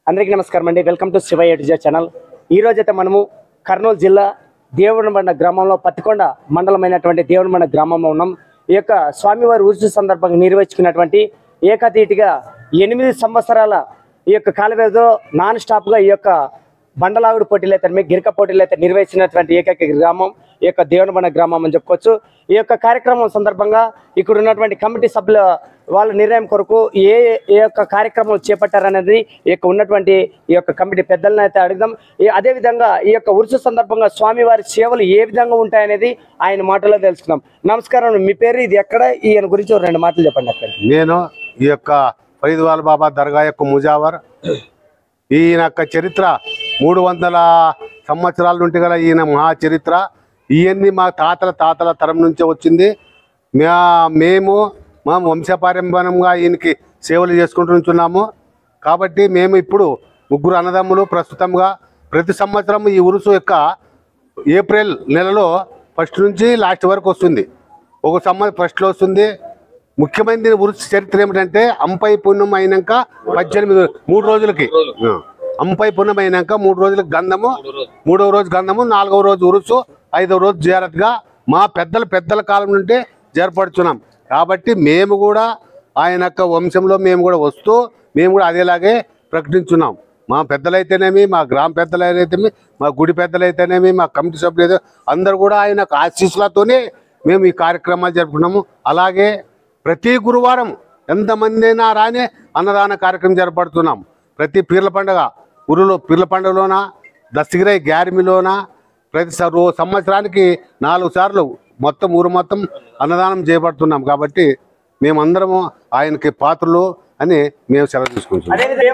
అందరికీ నమస్కారం అండి. Welcome to Shiva A to Z channel. ఈరోజు అయితే మనము కర్నూలు జిల్లా దేవునిబండ గ్రామంలో పత్తికొండ మండలమైనటువంటి దేవునిబండ గ్రామంలో ఉన్నాం. ఈ యొక్క స్వామివారి ఉరుసు సందర్భంగా నిర్వహించుకున్నటువంటి ఏకతీటిగా 8 సంవత్సరాల ఈ యొక్క కాల వ్యవధిలో నాన్ స్టాప్గా ఈ యొక్క బండలాగుడు పోటీలు అయితే గిరిక పోటీలు అయితే నిర్వహించినటువంటి ఏకైక గ్రామం ఈ యొక్క దేవునిబండ గ్రామం అని చెప్పుకోవచ్చు. ఈ యొక్క కార్యక్రమం సందర్భంగా ఇక్కడ ఉన్నటువంటి కమిటీ సభ్యుల వాళ్ళ నిర్ణయం కొరకు ఏ యొక్క కార్యక్రమాలు చేపట్టారనేది ఈ యొక్క ఉన్నటువంటి ఈ యొక్క కమిటీ పెద్దలను అయితే అడుగుదాం. అదేవిధంగా ఈ యొక్క ఉరుసు సందర్భంగా స్వామివారి సేవలు ఏ విధంగా ఉంటాయనేది ఆయన మాటలో తెలుసుకుందాం. నమస్కారం, మీ పేరు, ఇది ఎక్కడ, ఈయన గురించి 2 మాటలు చెప్పండి. అక్కడ నేను ఈ యొక్క ఫరీద్వాల్ బాబా దర్గా యొక్క ముజావర్. ఈయన యొక్క చరిత్ర 300 సంవత్సరాల నుండి గల ఈయన మహా చరిత్ర. ఇవన్నీ మా తాతల తరం నుంచే వచ్చింది. మేము మా వంశపారంపర్యంగా ఈయనకి సేవలు చేసుకుంటూ ఉంటున్నాము. కాబట్టి మేము ఇప్పుడు 3 అన్నదమ్ములు ప్రస్తుతంగా ప్రతి సంవత్సరం ఈ ఉరుసు యొక్క ఏప్రిల్ నెలలో ఫస్ట్ నుంచి లాస్ట్ వరకు వస్తుంది. ఒక సంవత్సరం ఫస్ట్లో వస్తుంది. ముఖ్యమైన ఉరుసు చరిత్ర ఏమిటంటే అంపై పుణ్యం అయినాక 3 రోజులకి అంపై పుణ్యం అయినాక 3 రోజులకి గంధము, 3వ రోజు గంధము, 4వ రోజు ఉరుసు, 5వ రోజు జాగ్రత్తగా మా పెద్దల కాలం నుండి జరపడుచున్నాం. కాబట్టి మేము కూడా ఆయన యొక్క వంశంలో మేము కూడా వస్తూ మేము కూడా అదేలాగే ప్రకటించున్నాం. మా పెద్దలైతేనేమి, మా గ్రామ పెద్దలైతేనేమి, మా గుడి పెద్దలైతేనేమి, మా కమిటీ సభ్యులు అందరూ కూడా ఆయన ఆశీస్సులతోనే మేము ఈ కార్యక్రమాలు జరుపుకున్నాము. అలాగే ప్రతి గురువారం ఎంతమంది అయినా రానే అన్నదాన కార్యక్రమం జరపడుతున్నాం. ప్రతి పీర్ల పండుగ పీర్ల పండుగలోన, దస్తగిరై గ్యారిమిలోన ప్రతి సంవత్సరానికి 4 సార్లు మొత్తం ఊరు మొత్తం అన్నదానం చేయబడుతున్నాం. కాబట్టి మేమందరము ఆయనకి పాత్రలు అని మేము సెలవు తీసుకుంటున్నాం.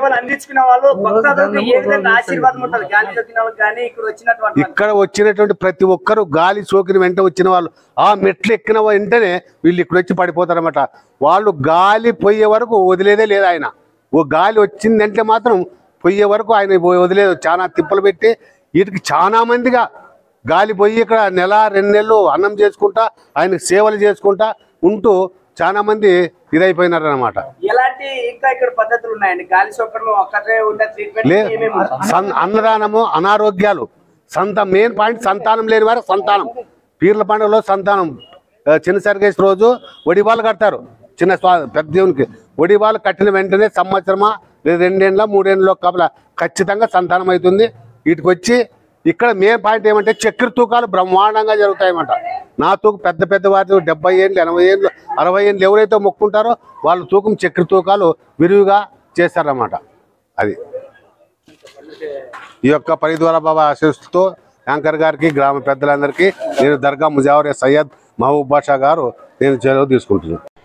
ఇక్కడ వచ్చినటువంటి ప్రతి ఒక్కరు గాలి సోకిన వెంట వచ్చిన వాళ్ళు ఆ మెట్లు ఎక్కిన వెంటనే వీళ్ళు ఇక్కడ వచ్చి పడిపోతారన్నమాట. వాళ్ళు గాలి పోయే వరకు వదిలేదే లేదు. ఆయన ఓ గాలి వచ్చిందంటే మాత్రం పోయే వరకు ఆయన వదిలేదు. చాలా తిప్పలు పెట్టి వీటికి చాలా మందిగా గాలి పోయి ఇక్కడ 1-2 నెలలు అన్నం చేసుకుంటా ఆయనకు సేవలు చేసుకుంటా ఉంటూ చాలా మంది ఇదైపోయినారు అనమాట. అన్నదానము, అనారోగ్యాలు, మెయిన్ పాయింట్ సంతానం లేని వారు సంతానం. పీర్ల పండుగలో సంతానం చిన్న సరిగేసి రోజు ఒడివాళ్ళు కడతారు. పెద్ద దేవునికి ఒడివాళ్ళు కట్టిన వెంటనే సంవత్సరమా 2 ఏళ్ళ 3 ఏళ్ళలో కబల ఖచ్చితంగా సంతానం అవుతుంది. వీటికి వచ్చి ఇక్కడ మెయిన్ పాయింట్ ఏమంటే చక్కెర తూకాలు బ్రహ్మాండంగా జరుగుతాయన్నమాట. నా తూకం పెద్ద వారి 70 ఏళ్ళు 80 ఏళ్ళు 60 ఏళ్ళు ఎవరైతే మొక్కుంటారో వాళ్ళ తూకం చక్కెర తూకాలు విరివిగా చేస్తారన్నమాట. అది ఈ యొక్క ఫరీద్వాల్ బాబా ఆశీస్సుతో యాంకర్ గారికి, గ్రామ పెద్దలందరికీ నేను దర్గా ముజావర్ సయ్యద్ మహబూబ్ బాషా గారు నేను సెలవు తీసుకుంటున్నాను.